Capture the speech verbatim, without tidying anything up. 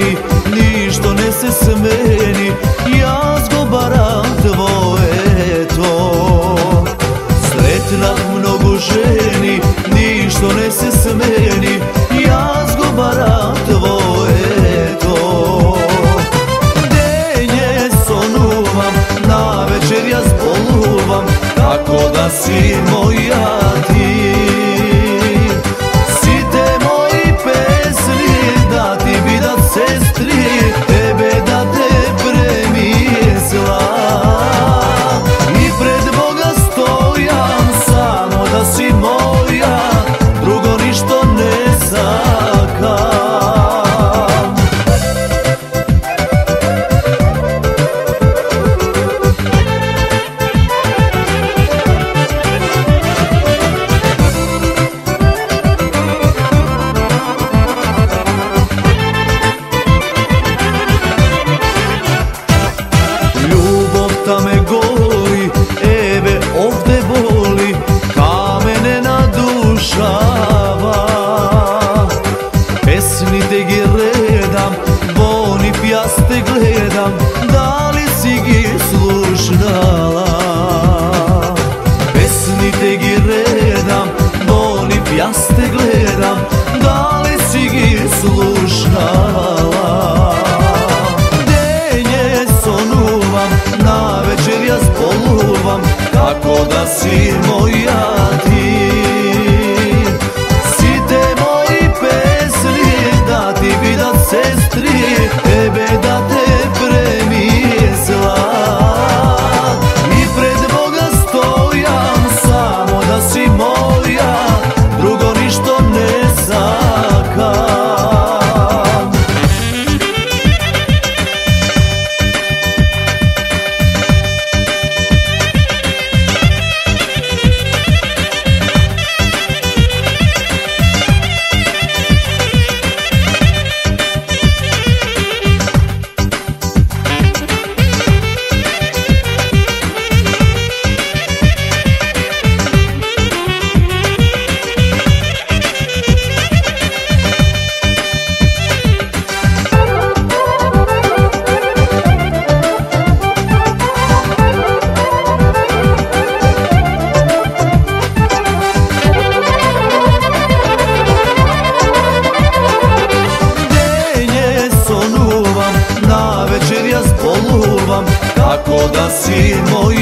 meni, ništo ne se smeni, ja zgobaram tvoje to. Sretna mnogo ženi, ništo ne se smeni, ja zgobaram tvoje to. Denje sonuvam, na večer ja zboluvam, kako da si moja ti. Site moji pesmi, da ti bi da sestri, tebe da te premisla. I pred Boga stojam, samo da si moja, drugo ništo ne sakam. Ta me goli, eve ovde boli, kamenena dušava. Pesni te gi redam, voni pjaste gledam, da li si gi slušnala? Pesni te gi redam, voni pjaste gledam, da li si gi slušnala? Na večer ja zboluvam, kako da si moja ti. Site moji pesmi, da ti bi da sestri, tebe da te premisla. I pred Boga stojam, samo da si moja, drugo ništo ne sakam. Na večer ja zboluvam, kako da si moj